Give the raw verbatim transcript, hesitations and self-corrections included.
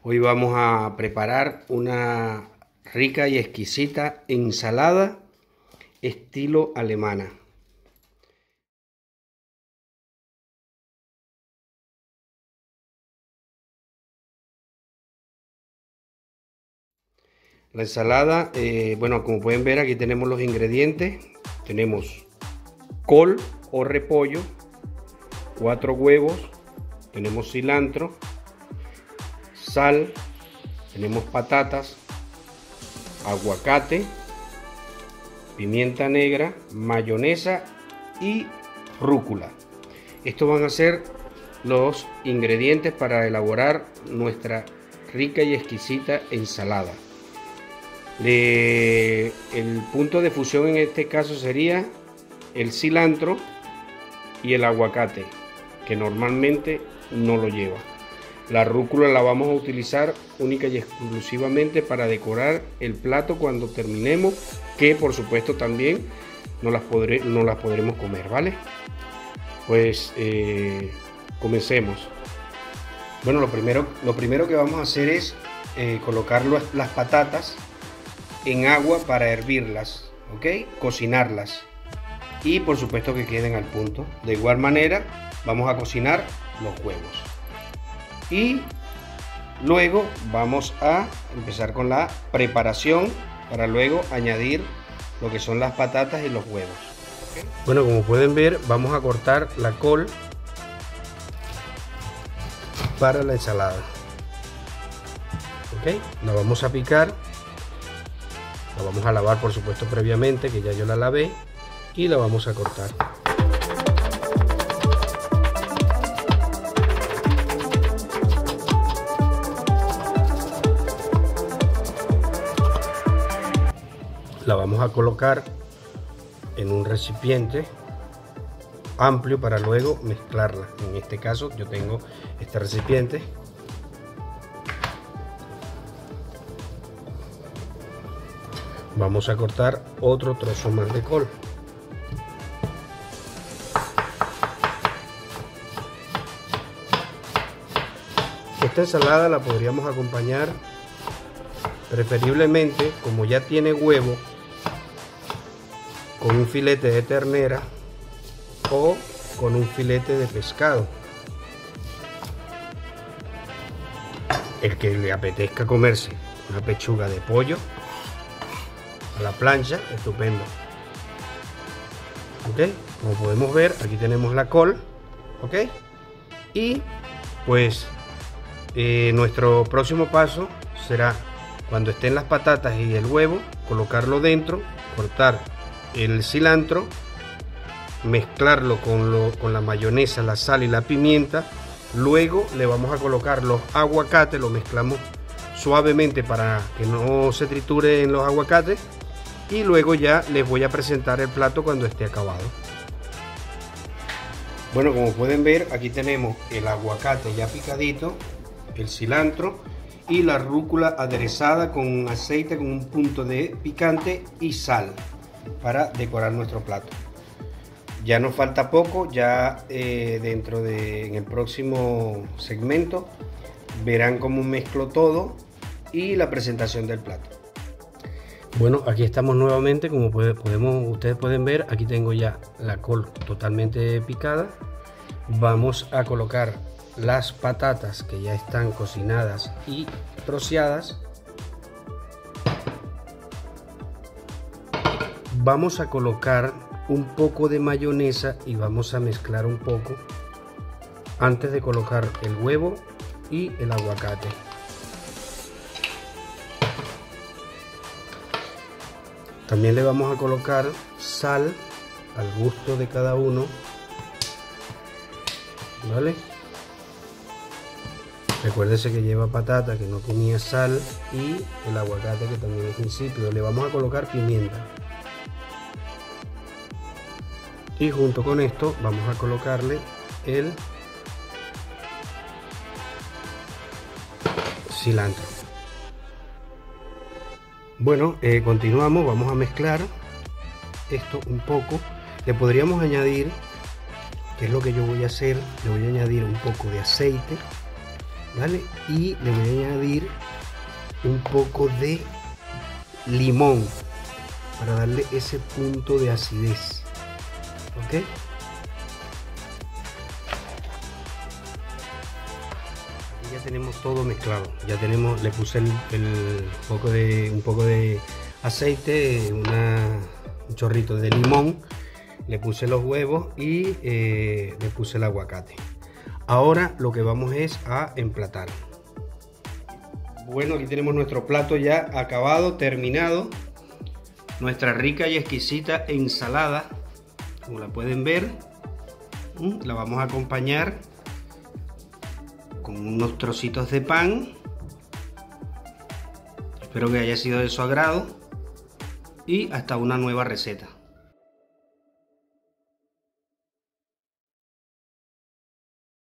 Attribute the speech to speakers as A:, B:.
A: Hoy vamos a preparar una rica y exquisita ensalada estilo alemana. La ensalada, eh, bueno, como pueden ver, aquí tenemos los ingredientes. Tenemos col o repollo, cuatro huevos, tenemos cilantro, sal, tenemos patatas, aguacate, pimienta negra, mayonesa y rúcula. Estos van a ser los ingredientes para elaborar nuestra rica y exquisita ensalada. Le, el punto de fusión en este caso sería el cilantro y el aguacate, que normalmente no lo lleva. La rúcula la vamos a utilizar única y exclusivamente para decorar el plato cuando terminemos, que por supuesto también no las, podré, no las podremos comer, ¿vale? Pues eh, comencemos. Bueno, lo primero, lo primero que vamos a hacer es eh, colocar las patatas en agua para hervirlas, ¿ok? Cocinarlas y por supuesto que queden al punto. De igual manera vamos a cocinar los huevos y luego vamos a empezar con la preparación para luego añadir lo que son las patatas y los huevos, ¿okay? Bueno, como pueden ver, vamos a cortar la col para la ensalada, ¿ok? La vamos a picar. La vamos a lavar por supuesto previamente, que ya yo la lavé, y la vamos a cortar. La vamos a colocar en un recipiente amplio para luego mezclarla. En este caso yo tengo este recipiente. Vamos a cortar otro trozo más de col. Esta ensalada la podríamos acompañar preferiblemente, como ya tiene huevo, con un filete de ternera o con un filete de pescado. El que le apetezca comerse una pechuga de pollo a la plancha, estupendo. Ok, como podemos ver, aquí tenemos la col, ok, y pues eh, nuestro próximo paso será, cuando estén las patatas y el huevo, colocarlo dentro, cortar el cilantro, mezclarlo con, lo, con la mayonesa, la sal y la pimienta. Luego le vamos a colocar los aguacates, lo mezclamos suavemente para que no se trituren los aguacates. Y luego ya les voy a presentar el plato cuando esté acabado. Bueno, como pueden ver, aquí tenemos el aguacate ya picadito, el cilantro y la rúcula aderezada con aceite, con un punto de picante y sal para decorar nuestro plato. Ya nos falta poco, ya eh, dentro de en el próximo segmento verán cómo mezclo todo y la presentación del plato. Bueno, aquí estamos nuevamente, como puede, podemos, ustedes pueden ver, aquí tengo ya la col totalmente picada. Vamos a colocar las patatas que ya están cocinadas y troceadas. Vamos a colocar un poco de mayonesa y vamos a mezclar un poco antes de colocar el huevo y el aguacate. También le vamos a colocar sal al gusto de cada uno, ¿vale? Recuérdese que lleva patata, que no tenía sal, y el aguacate, que también es insípido. Le vamos a colocar pimienta. Y junto con esto vamos a colocarle el cilantro. Bueno, eh, continuamos, vamos a mezclar esto un poco. Le podríamos añadir, que es lo que yo voy a hacer, le voy a añadir un poco de aceite, ¿vale? Y le voy a añadir un poco de limón para darle ese punto de acidez, ¿ok? Ya tenemos todo mezclado, ya tenemos, le puse el, el poco de, un poco de aceite, una, un chorrito de limón, le puse los huevos y eh, le puse el aguacate. Ahora lo que vamos es a emplatar. Bueno, aquí tenemos nuestro plato ya acabado, terminado, nuestra rica y exquisita ensalada, como la pueden ver. La vamos a acompañar con unos trocitos de pan. Espero que haya sido de su agrado y hasta una nueva receta.